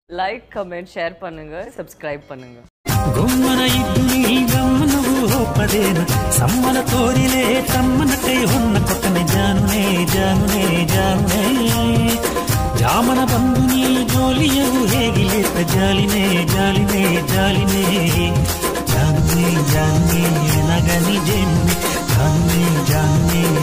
like comment share பண்ணுங்க subscribe பண்ணுங்க ಗೊಮ್ಮನ ಇದ್ದಿ ಗಮ್ಮನವು ಹೋಪದೇನು ಸಮ್ಮನ ತೋರಿಲೆ ತಮ್ಮನ ಕೈ ಹೊನ್ನ ಕೊಟ್ಟನೆ ಜಾನುನೆ ಜಾನುನೆ ಜಾನುನೆ ಜಾಮನ ಬಂದು ನೀ ಜೋಲಿಯವು ಹೇಗಿಲೇತ ಜಾಲಿನೆ ಜಾಲಿನೆ ಜಾಲಿನೆ ಜಾನುನೆ ಜಾನುನೆ ನಗನಿ ಜೇನುನೆ ಜಾನುನೆ ಜಾನುನೆ